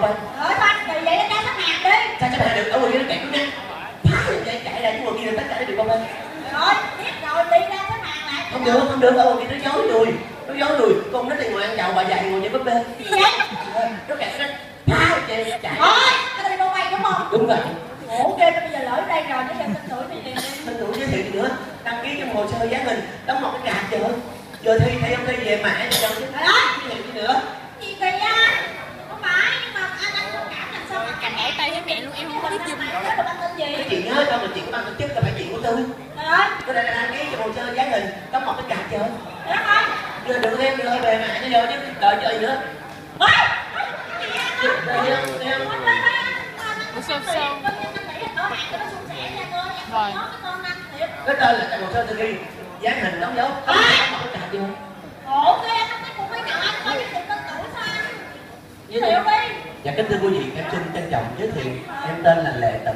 coi. Thôi thì vậy nó ra xếp hàng đi. Sao xếp hàng được? Ở ngoài kia nó kẹt nó nha. Chạy ra chứ ngoài kia tất cả đều con lên. Rồi, biết rồi, đi ra xếp hàng lại. Không được, không được, ở ngoài kia nó giấu người. Nó giấu người, con nó thì ngồi ăn chầu bà dạy ngồi như búp bê. Gì vậy? Nó kẹt nó phá chạy. Thôi, cái này bao quay đúng không? Đúng rồi. Ủa kêu bây giờ lỡ ở đây rồi, chứ đừng tin tuổi này liền đi. Tên tuổi giới thiệu gì nữa, đăng ký trong hồ sơ dán hình, đóng một cái card chờ. Giờ thi ông thi về mẹ cho con chứ. Trời ơi, giới thiệu gì nữa. gì kỳ á? Không phải, nhưng mà anh thông cảm làm sao mà Cảnh ẻ tay với mẹ luôn, em không có biết dùng. nói được anh tên gì? Cái chuyện nhớ trong là chuyện của ban tổ chức, là phải chuyện của tôi. Trời ơi, Tôi đây là đăng ký trong hồ sơ dán hình, đóng một cái card chờ. trời đất ơi. Giờ được em đưa về mẹ nó vô chứ đợi chơi nữa. Ôi, Sâu sâu. Rồi. Cái tên là hồ sơ tôi ghi dán hình đóng dấu, đóng một cái card vô. ủa cái em không thấy cùng với nhỏ anh coi cái tên tuổi sao anh? Giới thiệu đi. Dạ kính thưa quý vị, em xin trân trọng giới thiệu em tên là Lệ Tĩnh.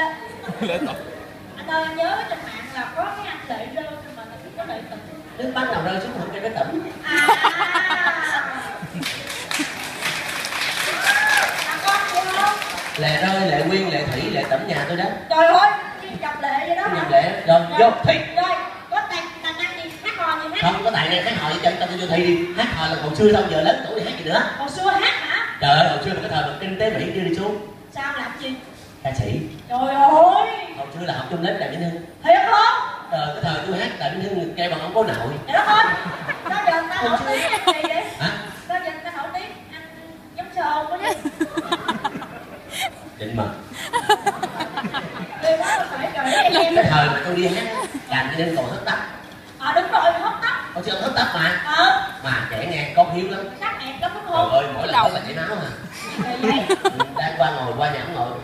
Anh ơi nhớ trên mạng là có cái anh Lệ Rơ nhưng mà là có Lệ Tĩnh. Nước mắt nào rơi xuống hẳn cho cái tỉnh. À. Là con gì không? Lệ Rơi, Lệ Quyên, Lệ Thủy, Lệ Tĩnh nhà tôi đó. Trời ơi, đi chọc Lệ vậy đó hả? Nhìn Lệ, rồi vô thi. Rồi, có tài năng gì hát hò gì hát? Không có tài năng hát hò gì cho tôi vô thi đi. Hát hò là hồi xưa đâu, giờ lớn tuổi thì hát gì nữa. Hồi xưa hát hả? Trời ơi, hồi xưa mà cái thời mà kinh tế Mỹ đi xuống. Sao làm gì? Ca sĩ. Trời ơi. Hồi xưa là học chung lớp Đàm Vĩnh Hưng. Thiệt không? Cái thời tôi hát Đàm Vĩnh Hưng kêu bằng ông có nội. Trời đất ơi. Sao giờ người ta nổi tiếng gì vậy? Hả? Sao giờ người ta nổi tiếng? Anh giống sờ quá đi. Định mật. Điều đó là phải trời em. Cái thời mà tôi đi hát Đàm Vĩnh Hưng còn hớt tóc. Đúng rồi, hot tóc. Hồi xưa ông hớt tóc mà. Mà trẻ nghe có hiếu lắm. Sắc đẹp lắm đúng Trời không? ơi, mỗi lần hớt là chảy máu à. Gì vậy? Đang qua nhà ông ngồi.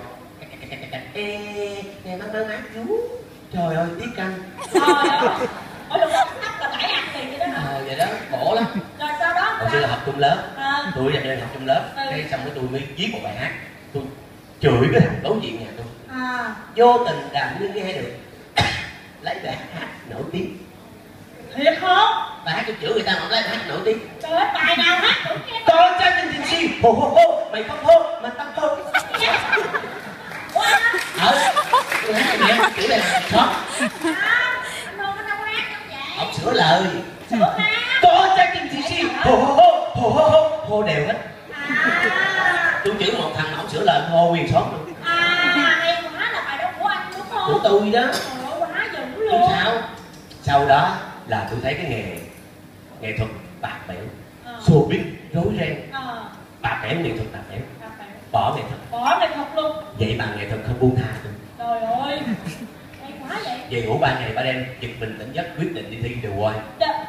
Nghe mát vú. Trời ơi, tiếc canh. Trời ơi. Mỗi lần hot tóc là phải ăn tiền vậy đó hả? Vậy đó, khổ lắm. Rồi sau đó Hồi xưa là học chung lớp. À. Tôi là học chung lớp. Cái xong cái tôi mới viết một bài hát. Tôi chửi cái thằng đối diện nhà tôi. Vô tình Đàm Vĩnh Hưng nghe được. Lấy bài hát nổi tiếng. Thiệt không? Bài hát tôi chửi người ta mà lấy bài hát nổi tiếng. Trời ơi, bài nào hát thử nghe. Tôi cho tình tình si, hô hô hô, mày không hô, mà tao hô. Tôi hát cái gì chửi này shop. Anh Hương nó đâu có hát đâu vậy? Ông sửa lời. Sửa hát. Tôi cho tình tình si, hô hô hô, hô hô hô, hô đều hết. Tôi chửi một thằng mà ông sửa lời hô nguyên shop luôn. Hay quá, là bài đó của anh đúng không? Của tôi đó. Trời ơi, quá dữ Chứ luôn. sao? Sau đó là tôi thấy cái nghệ thuật bạc bẽo, showbiz rối ren, bạc bẽo nghệ thuật bạc bẽo, bỏ nghệ thuật. Bỏ nghệ thuật luôn. Vậy mà nghệ thuật không buông tha tôi. Trời ơi, hay quá vậy. Về ngủ 3 ngày 3 đêm, giật mình tỉnh giấc quyết định đi thi The Voice.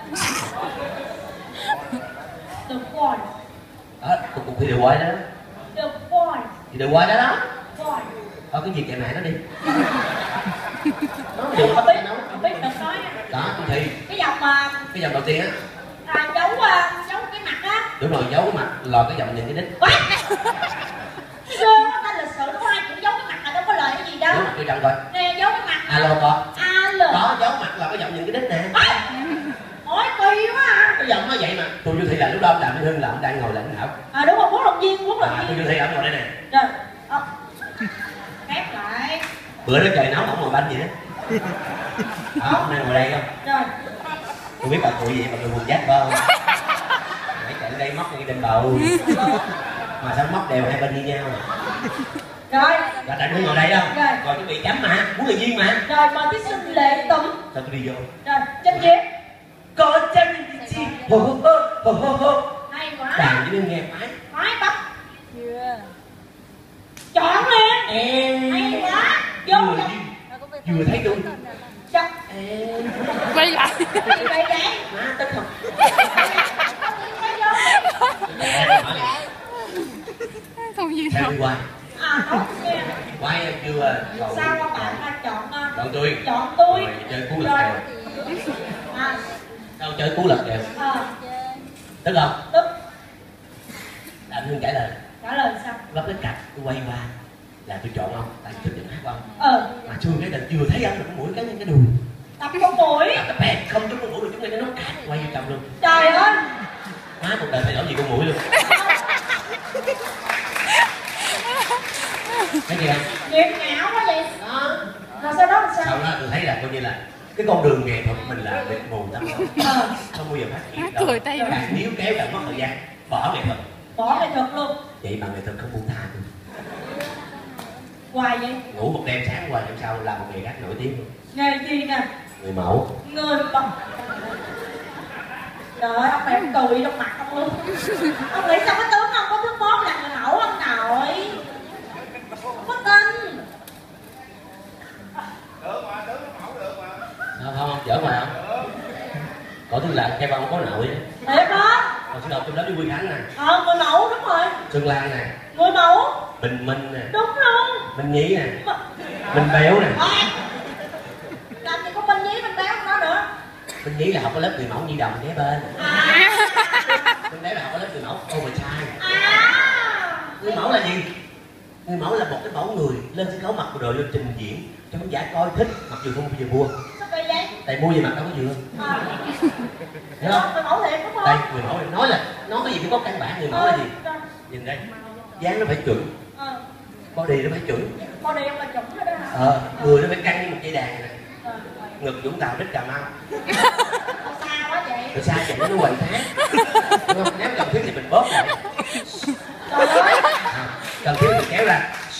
The Voice. Đó, cuộc thi The Voice đó. The Voice. Thì The Voice đó đó. Voice. Thôi cái gì kệ mẹ nó đi. Nó Không được biết, không biết được nói. đó, tôi thi. Cái dòng mà Cái dòng đầu tiên á. Giấu cái mặt á. Đúng rồi, giấu cái mặt lò cái dòng nhìn cái đít. Ghê quá, ta lịch sử có ai cũng giấu cái mặt là đâu có lời cái gì đâu. Giấu mặt vô trong coi. Nè, giấu cái mặt. Alo con. Alo. Đó, giấu mặt là cái giọng nhìn cái đít nè. Ôi, kỳ quá à. Cái giọng nó vậy mà. Tôi vô thị là lúc đó Đàm Vĩnh Hưng là ông đang ngồi lãnh đạo. Đúng rồi, huấn luyện viên, huấn luyện viên. Tôi vô thị ông ngồi đây nè. Rồi. Khép lại. Bữa đó trời nóng ông ngồi banh gì đó. Ông đang ngồi đây không? Rồi. Tôi biết bà cười vậy mà người quần giác phải không? Nãy chạy đây móc ngay trên bầu. Mà sao móc đều hai bên như nhau. Rồi. Là Đàm Vĩnh ngồi đây đâu? Rồi. Rồi chuẩn bị chấm mà, huấn luyện viên mà. Rồi, mời thí sinh Lệ Tĩnh. Sao tôi đi vô? Rồi, trên ghế. Có chân chi hô hô hô hô hô. Hay quá. Đàm Vĩnh nghe máy. Máy bắp. Chọn liền. Hay quá. Vô rồi. Vừa thấy tôi. Chọn. Quay lại. Vậy vậy. Má tức không? Không gì Sao đâu. đi quay? Đúng nha. Quay chưa? Sao các bạn ta chọn Chọn tôi. Chọn tôi. Rồi chơi cú lật kèo. Sao chơi cú lật kèo? Tức không? Tức. Đàm Vĩnh trả lời. Trả lời sao? Lắp cái cặp tôi quay qua là tôi chọn ông, tại tôi định hát của ông. Mà chưa cái định vừa thấy ông là cái mũi cái đùi. Tập con mũi. Tập cái bẹt không trúng cái mũi rồi chúng nó cắt quay vô trong luôn. Trời ơi. Má cuộc đời thay đổi gì con mũi luôn. thấy gì không? Nghiệt ngạo quá vậy. Đó. Rồi sau đó là sao? Sau đó tôi thấy là coi như là cái con đường nghệ thuật mình là mịt mù lắm, không bao giờ phát triển đâu. Càng níu kéo càng mất thời gian, bỏ nghệ thuật. Bỏ nghệ thuật luôn. Vậy mà nghệ thuật không buông tha tôi. Hoài vậy? Ngủ một đêm sáng qua đêm sau làm một nghề khác nổi tiếng luôn. Nghề gì nè? Người mẫu. Người mẫu. Trời ơi, ông này ông cười trong mặt ông luôn. Ông nghĩ sao cái tướng ông có thứ mốt là người mẫu ông nội. Không có tin. Được mà, tướng mẫu được mà. Không, giỡn mà không? Có thứ là cái băng có nội á. Thiệt đó. Còn xin đọc trong đó với Quy Khánh nè. Người mẫu đúng rồi. Xuân Lan nè. Người mẫu. Bình Minh nè. Đúng luôn. Minh Nhí nè. Minh Béo nè. Làm gì có Minh Nhí, Minh Béo đó nữa. Minh Nhí là học ở lớp người mẫu Nhi Đồng kế bên. Minh Béo là học ở lớp người mẫu Oversize. Người mẫu là gì? Người mẫu là một cái mẫu người lên sân khấu mặc bộ đồ lên trình diễn cho khán giả coi thích, mặc dù không bao giờ mua. Sao vậy vậy? Tại mua về mặt đâu có vừa. Hiểu không? Người mẫu thiệt đúng không? Đây, người mẫu nói là nói cái gì cũng có căn bản. Người mẫu là gì? Nhìn đây, dáng nó phải chuẩn, body nó phải chuẩn. Body ông là chuẩn rồi đó hả? Người nó phải căng như một dây đàn này. Ngực Vũng Tàu Trích Cà Mau. Xa quá vậy? Rồi xa vậy nó quậy thác. Đúng không? Nếu cần thiết thì mình bóp lại. Trời ơi! Cần thiết mình kéo ra.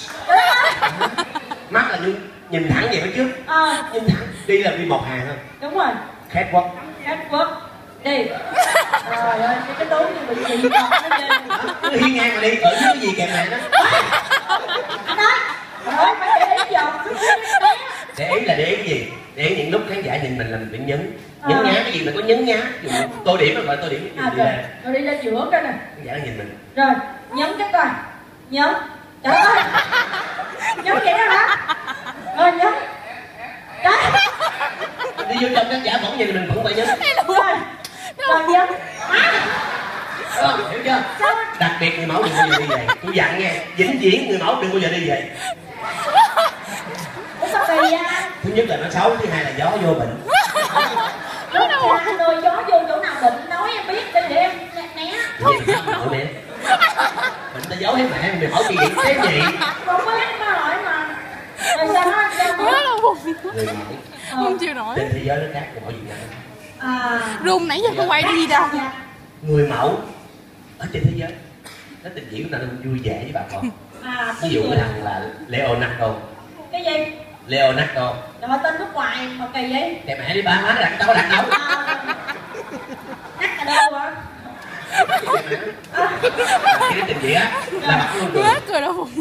Mắt là nhìn thẳng về phía trước. Nhìn thẳng, đi là đi một hàng thôi. Đúng rồi. Catwalk. Catwalk. Đi. Trời ơi, cái tướng như bị gì không nó ghê. Cứ hiên ngang mà đi, ở dưới cái gì kèm này đó. Anh ơi! Trời ơi, phải để ý dòng. Để ý là để ý cái gì? Để ý những lúc khán giả nhìn mình là mình phải nhấn. Nhấn nhá, cái gì mà có nhấn nhá. Tô điểm là gọi tô điểm. Rồi đi lên giữa cái này. Khán giả nhìn mình. Rồi, nhấn cái coi. Nhấn. Trời ơi! Nhấn vậy đó hả? Rồi, nhấn. Đấy. Đi vô trong khán giả vẫn nhìn mình vẫn phải nhấn. Rồi. Rồi nhấn. Hiểu chưa? Đặc biệt người mẫu đừng bao giờ đi về. Tôi dặn nha, vĩnh viễn người mẫu đừng bao giờ đi về. Ủa sao kỳ vậy? Thứ nhất là nó xấu, thứ hai là gió vô bệnh. Lúc cha nơi gió vô chỗ nào bệnh nói em biết đi để em né. Vậy thì sao mẹ? Bệnh ta giấu hết mẹ, mày hỏi gì vậy? Cái gì? Con biết nó hỏi mà. Rồi sao nó sao Quá là buồn. Người mẫu Không chịu nổi. trên thế giới nó khác người mẫu Việt Nam. Run nãy giờ không quay đi đâu. Người mẫu ở trên thế giới nó tình diễn của ta nó vui vẻ với bà con. Ví dụ cái thằng là Leonardo. Cái gì? Leonardo. Rồi tên nước ngoài mà kỳ vậy? Cái mẹ đi ba má đặt đâu đặt đâu. Nát cả đâu hả? Cái tình diễn á là bắt luôn cười. Quá cười đau bụng.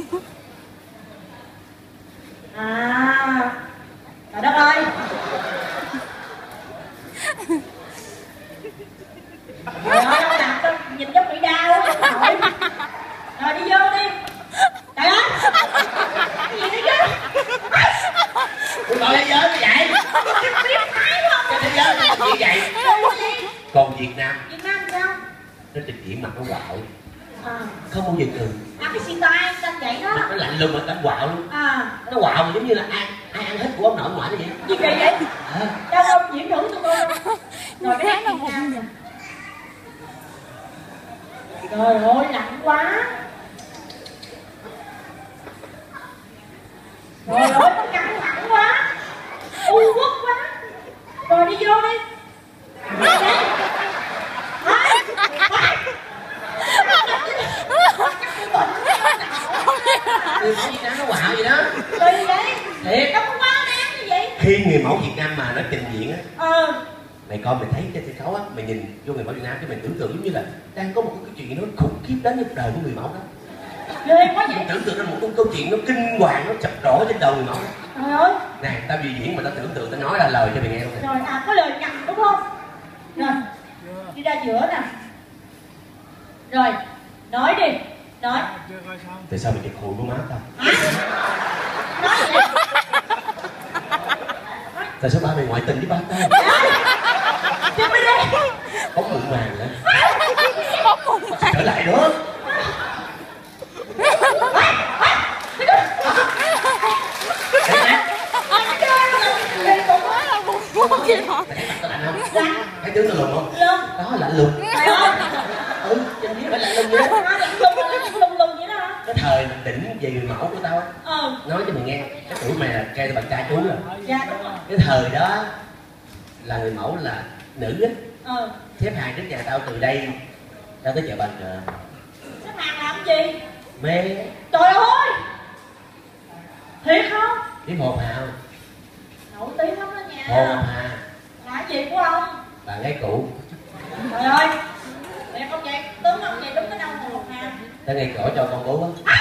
Trời đất ơi. Trời ơi, ông đặt tôi nhìn giống bị đau á. Rồi đi vô đi. Trời ơi. Cái gì đó chứ? Tôi gọi thế giới như vậy. Cái thế giới như vậy. Còn Việt Nam sao? nó trình diễn mặt nó quạo. Không bao giờ cười. Cái style sao vậy đó? Nó lạnh lùng mà nó quạo luôn. Nó quạo mà giống như là ai ăn hết của ông nội ông ngoại nó vậy. Gì kỳ vậy? Đâu đâu diễn thử tụi con. Rồi cái hát Việt Nam nè. Trời ơi lạnh quá. Trời ơi nó căng thẳng quá. U uất quá. Rồi đi vô đi. Người mẫu Việt Nam nó quạo vậy đó. Kỳ vậy? Thiệt. Đâu có quá đáng như vậy. Khi người mẫu Việt Nam mà nó trình diễn á, mày coi mày thấy trên sân khấu á, mày nhìn vô người mẫu Việt Nam cái mày tưởng tượng giống như là đang có một cái chuyện nó khủng khiếp đến trong đời của người mẫu đó. Ghê quá vậy. Mày tưởng tượng ra một câu chuyện nó kinh hoàng, nó chập trổ trên đầu người mẫu. Trời ơi. Nè, tao biểu diễn mà tao tưởng tượng, tao nói ra lời cho mày nghe luôn nè. Rồi có lời nhầm đúng không? Rồi đi ra giữa nè. Rồi nói đi. Nói. Tại sao mày chụp hùi của má tao? Nói vậy. Tại sao ba mày ngoại tình với ba tao? Chứ mới đi. Bóng mụn màng hả? Trở lại nữa. Quá là buồn. Không chịu nổi. Mày thấy mặt tao lạnh không? Thấy tướng tao lùn không? Đó lạnh lùng. Trời ơi. Trên dưới phải lạnh lùng vậy đó. Nó lạnh lùng vậy đó hả? thời mình đỉnh về người mẫu của tao á, Ờ. nói cho mày nghe, cái tuổi mày là trai bạn trai chú rồi. Dạ đúng rồi. Cái thời đó là người mẫu là nữ á, Ờ. xếp hàng trước nhà tao từ đây tao tới chợ Bà Cờ. Xếp hàng làm gì? Mê Trời ơi. Thiệt không? biết Hồ Hào, Nổi tiếng lắm đó nha. Hồ Hà, Là cái gì của ông? bạn gái cũ. Trời ơi. Đẹp không vậy? Tướng không vậy đúng cái đâu mà một hà. Tao nghe cổ cho con bố á.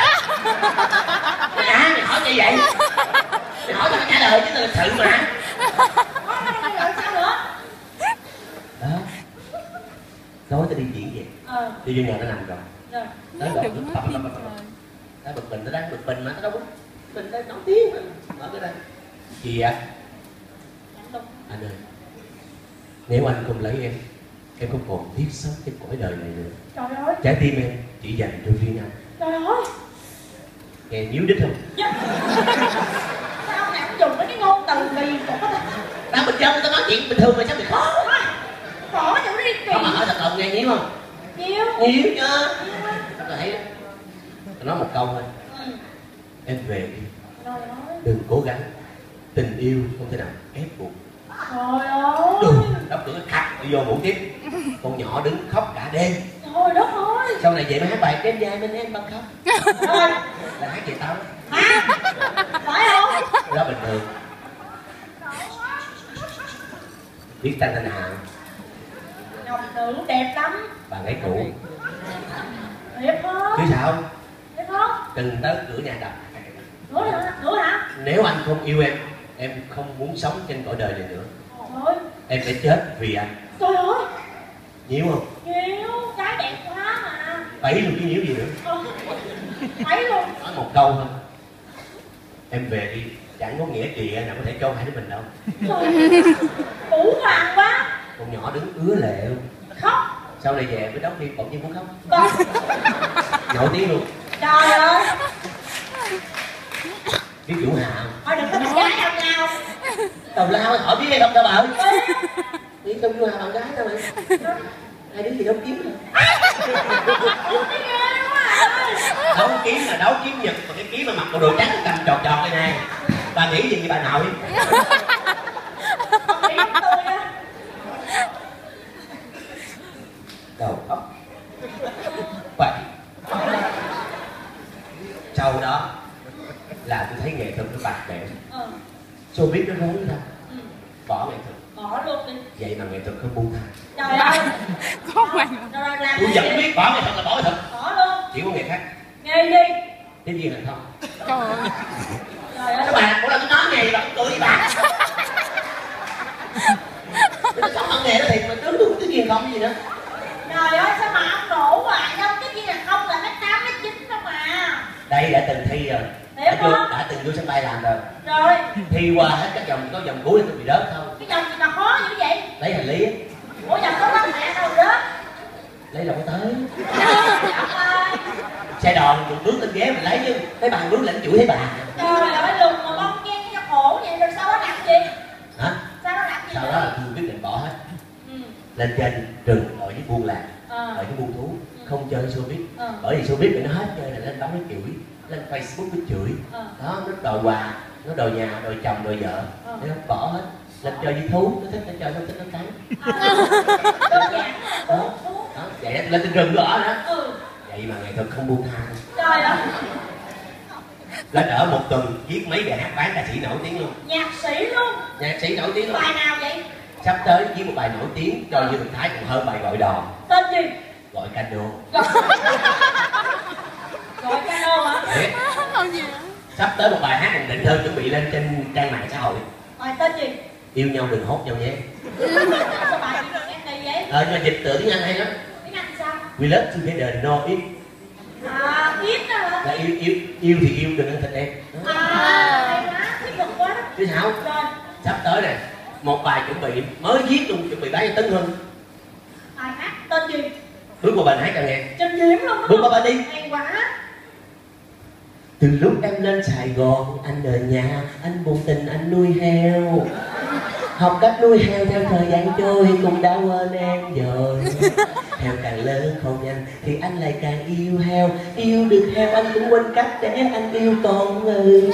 Mày hỏi như vậy? Mày hỏi tao trả lời chứ tao lịch sự mà. Có cái đâu rồi sao nữa? Đó. Tối tao đi diễn về, Ờ. đi vô nhà tao nằm rồi. Rồi. Tới gọi Đừng nó nói bập phim bập bập bập. trời. Tao bực mình, tao đang bực mình mà tao đâu có. Mình tao nổi tiếng mà. Mở cái đây. Gì ạ? Nhận được. Anh ơi, nếu anh không lấy em không còn tiếc sống trên cõi đời này nữa. Trời ơi. Trái tim em chỉ dành cho riêng anh. Trời ơi. Nghe nhíu đít không? Dạ. Sao ông này cũng dùng mấy cái ngôn từ gì của nó? Tao bình dân, tao nói chuyện bình thường mà sao mày khó? Khó chỗ đi kỳ. Không mà hỏi thật lòng nghe nhíu không? Nhiều. Nhíu chứ. Tao thấy đó. Tao nói một câu thôi. Ừ. Em về đi, Trời ơi. đừng cố gắng. Tình yêu không thể nào ép buộc. Trời ơi. Đừng, đóng cửa khắc, đi vô ngủ tiếp. Con nhỏ đứng khóc cả đêm. Trời đất ơi. Sau này về mới hát bài đêm dài bên em băng khóc. Rồi. Là hát về tao đó. Hả? Phải không? Cái đó bình thường. Biết tên tên Hà, Ngọc nữ đẹp lắm. bạn gái cũ. Đẹp không? Chứ sao? Đẹp không? Từng tới cửa nhà đập. Nữa hả? Nữa hả? Nếu anh không yêu em không muốn sống trên cõi đời này nữa. Trời ơi. Em sẽ chết vì anh. Trời ơi. Nhíu không? Nhiều. Cái đẹp quá mà. Bẫy luôn chứ nhíu gì nữa. Ờ. Thấy luôn. Nói một câu thôi. Em về đi, chẳng có nghĩa gì nào có thể cho hai đứa mình đâu. Trời. Củ hoàng quá. Con nhỏ đứng ứa lệ luôn. Khóc. Sau này về với đóng phim bỗng nhiên muốn khóc. Con. Nổi tiếng luôn. Trời ơi. Biết Vũ Hà không? Thôi đừng có mình gái đâu nào. Tào lao hỏi biết hay không tao bảo. Biết không Vũ Hà bạn gái tao mày. Hai đứa gì đấu kiếm rồi. Cái ghê quá à. Đấu kiếm là đấu kiếm Nhật, còn cái kiếm mà mặc bộ đồ trắng cầm tròn tròn đây này. Bà nghĩ gì vậy bà nội? Nghĩ tôi đó. Đầu óc vậy. Sau đó là tôi thấy nghệ thuật nó bạc bẽo. Showbiz nó rối ra. Bỏ nghệ thuật. Bỏ luôn đi. Vậy mà nghệ thuật không buông tha. Trời ơi. Có hoàng. Rồi làm Tôi cái vẫn gì? biết bỏ nghệ thuật là bỏ nghệ thuật. Bỏ luôn. Chỉ có nghề khác. Nghề gì? Tiếp viên hàng không. Trời ơi. Trời ơi. Các bạn, mỗi lần tôi nói nghề bà cũng cười với bà. Tôi sống bằng nghề đó thiệt mà đứng đúng tiếp viên không gì nữa. Trời ơi sao mà ông đổ hoài đâu, cái kia là không là mét 8 mét 9 không mà. Đây đã từng thi rồi. Thiệt không? Đã từng vô sân bay làm rồi. Rồi. Thi qua hết các vòng, có vòng cuối tôi bị rớt không. Cái dòng gì mà khó dữ vậy? Lấy hành lý á, Ủa dòng có bắt mẹ đâu đó. lấy đâu có tới. Xe đò mình bước lên ghế mình lấy chứ. Thấy bà bước lên chửi thấy bà. Trời ơi lùng mà bông chen cái khổ vậy rồi sao nó làm gì? Hả? Sao nó làm gì Sau nữa? đó là tôi quyết định bỏ hết. Ừ. Lên trên rừng ở với buôn làng, Ờ. ở với buôn thú, không chơi showbiz. Ờ. Bởi vì showbiz thì nó hết chơi là lên báo nó chửi, lên Facebook nó chửi. Ờ. Đó, nó đòi quà, nó đòi nhà, đòi chồng, đòi vợ. Thế nó bỏ hết. Lên chơi với thú, nó thích nó chơi, nó thích nó cắn. Đơn giản Đó, là đó, vậy đó, lên trên rừng đó đó. Ừ. Vậy mà nghệ thuật không buông tha. Trời ơi. Lên ở một tuần viết mấy bài hát bán ca sĩ nổi tiếng luôn. Nhạc sĩ luôn. Nhạc sĩ nổi tiếng luôn. Bài nào vậy? Sắp tới viết một bài nổi tiếng cho Dương Đình Thái còn hơn bài gọi đò. Tên gì? Gọi cano. Gọi cano hả? Thiệt. Không gì nữa. Sắp tới một bài hát còn định hơn chuẩn bị lên trên trang mạng xã hội. Bài tên gì? Yêu nhau đừng hốt nhau nhé. Sao bài em này vậy? Nhưng mà dịch tựa tiếng Anh hay lắm. Tiếng Anh sao? We love together no if. À, biết đó hả? Là yêu thì yêu đừng ăn thịt em. Đó. À, hay quá, thuyết phục quá đó. Chứ sao? Rồi, Sắp tới này một bài chuẩn bị mới viết luôn, chuẩn bị bán cho Tấn Hưng. bài hát tên gì? Bước vào bài hát cho nghe. Trình diễn luôn đó. Bước vào bài đi. Hay quá. Từ lúc em lên Sài Gòn, anh ở nhà, anh buồn tình anh nuôi heo. Học cách nuôi heo theo thời gian trôi cũng đã quên em rồi. Heo càng lớn không nhanh thì anh lại càng yêu heo. Yêu được heo anh cũng quên cách để anh yêu con người.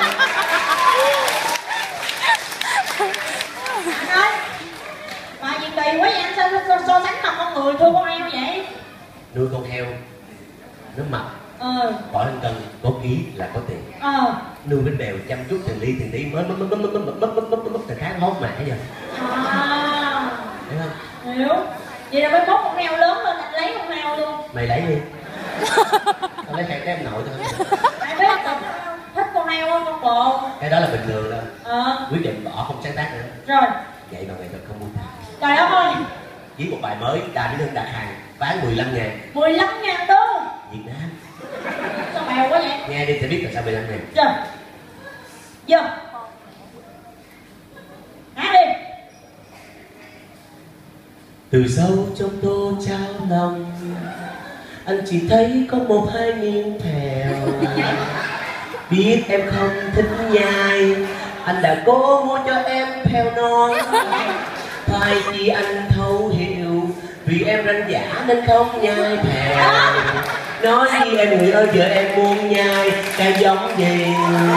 Anh ơi, mà gì kỳ quá vậy anh, sao so sánh mặt con người thua con heo vậy? Nuôi con heo nó mập, bỏ lên cân có ký là có tiền. Nuôi bánh bèo chăm chút từng ly từng tí mới mất từ tháng hốt mẹ giờ. Hiểu không? Hiểu. Vậy là mới mốt con heo lớn lên anh lấy con heo luôn. Mày lấy đi. Tao lấy heo cái em nội thôi. Ai biết thích con heo không con bồ? Cái đó là bình thường đó. Quyết định bỏ không sáng tác nữa. Rồi. Vậy mà mày thật không buông tha. Trời đất ơi. Viết một bài mới đà đi đơn đặt hàng bán 15.000. 15.000 đô. Việt Nam. Sao bèo quá vậy? Nghe đi sẽ biết là sao 15.000. Giờ. Giờ. Hát đi. Từ sâu trong tô cháo lòng anh chỉ thấy có một hai miếng phèo. Biết em không thích nhai anh đã cố mua cho em phèo non. Phải chi anh thấu hiểu vì em ranh giả nên không nhai phèo. Nói đi em người ơi giờ em muốn nhai cái giống gì.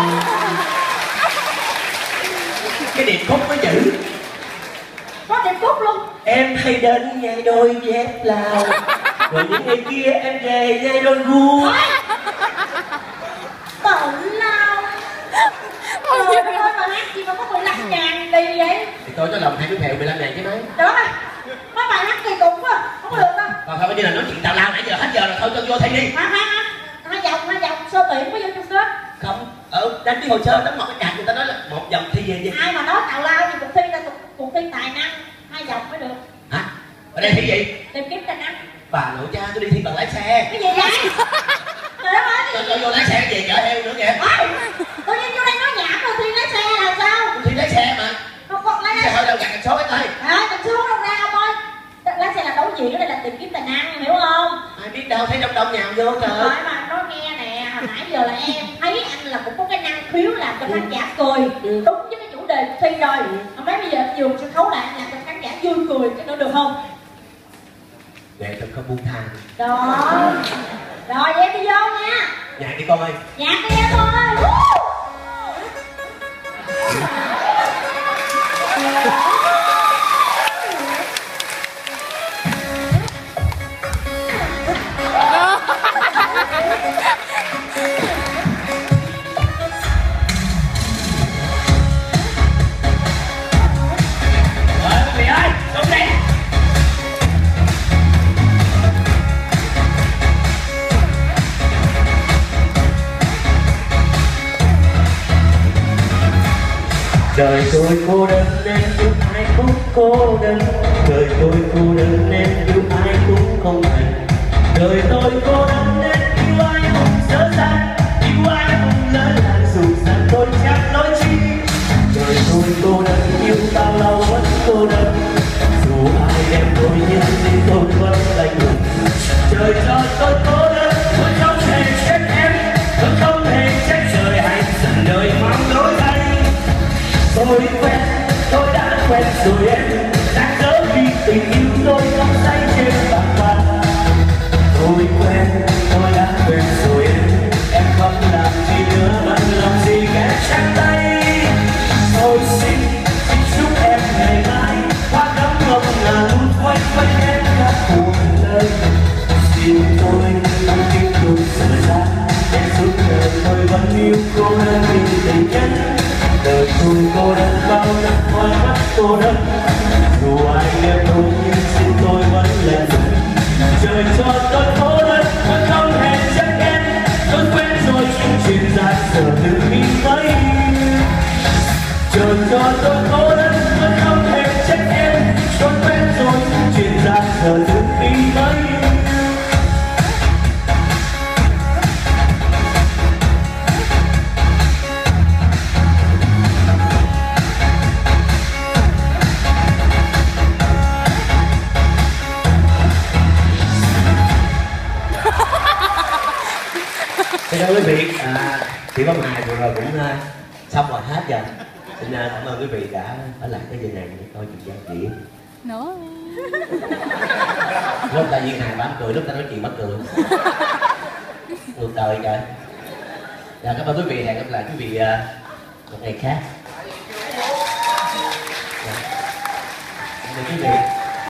Cái điệp khúc mới chữ. Có điệp khúc luôn. Em hay đến nhai đôi dép Lào. Rồi những ngày kia em về nhai đôi gu. Tẩu lao. Trời ơi mà hát gì mà có 15.000 đi vậy? Thì tôi cho lòng 20 phèo 15.000 chứ mấy. Đó ơi. Mấy bài hát kỳ cục quá. Không có được đâu. Còn không có như là nói chuyện tào lao nãy giờ hết giờ rồi thôi cho vô thi đi. Hai vòng sơ tuyển mới vô chung kết. Không, đăng ký hồ sơ đóng một cái card người ta nói là một vòng thi về gì. Ai mà nói tào lao thì cuộc thi là cuộc thi tài năng. 2 vòng mới được. Hả? Ở đây thi gì? Tìm kiếm tài năng. Bà nội cha tôi đi thi bằng lái xe. Cái gì vậy? Trời đất ơi. Tôi vô lái xe về chở heo nữa kìa. Tự nhiên vô đây nói nhảm rồi thi lái xe là sao? Tôi thi lái xe mà. Không có lái Xe hơi đâu gạt số hết tay. mình xuống đâu ra ông ơi. Lái xe là đấu diện, ở đây là tìm kiếm tài năng, hiểu không? Ai biết đâu thấy đông nhào vô trời. Nói mà nói nghe nè, hồi nãy giờ là em thấy anh là cũng có cái năng khiếu làm cho khán giả cười. Đúng với cái chủ đề thi rồi. Ông nói bây giờ nhường sân khấu lại làm cho khán giả vui cười cái nữa được không? Nghệ thuật không buông tha. Đó. Rồi vậy đi vô nha. Nhạc đi con ơi. Nhạc đi em ơi. Đời tôi cô đơn nên yêu ai cũng cô đơn. Đời tôi cô đơn nên yêu ai cũng không thành. Đời tôi cô đơn nên yêu ai cũng dở dang. Yêu ai cũng lỡ làng dù rằng tôi chẳng nói chi. Đời tôi cô đơn yêu bao lâu vẫn cô đơn. Dù ai đem tôi nhưng thì tôi vẫn lạnh lùng. Trời cho tôi cô đơn, tôi không thể trách em. Tôi không thể trách trời hay dần đời mong đổi thay. Tôi quen, tôi đã quen rồi em. Đã dỡ vì tình yêu tôi không say trên bạc vàng. Tôi quen, tôi đã quen rồi em không làm gì nữa bằng lòng gì kẻ trắng tay. Tôi xin chúc em ngày mai hoa cắm ngọc ngà luôn quanh quanh em khắp cuộc đời. Xin tôi không tiếp tục rời xa để suốt đời tôi vẫn yêu cô đơn vì tình nhân. Đời tôi cô đơn bao năm hoa mắt cô đơn. Dù ai nghe tôi nhưng xin tôi vẫn lên đường. Trời cho tôi cô đơn, tôi không hề trách em. Tôi quen rồi chuyện chuyện dài giờ từ khi mới. Trời cho tôi cô đơn, tôi không hề trách em. Tôi quen rồi chuyện dài giờ từ khi mới. Thưa quý vị, chị Bông Hà vừa rồi cũng xong rồi hết giờ. Xin cảm ơn quý vị đã ở lại cái giờ này để coi chuyện giao diễn. Nữa. Lúc ta Duyên Hàng bám cười, lúc ta nói chuyện bắt cười. Ngược đời trời. Dạ, cảm ơn quý vị, hẹn gặp lại quý vị một ngày khác. Dạ. Cảm ơn quý vị.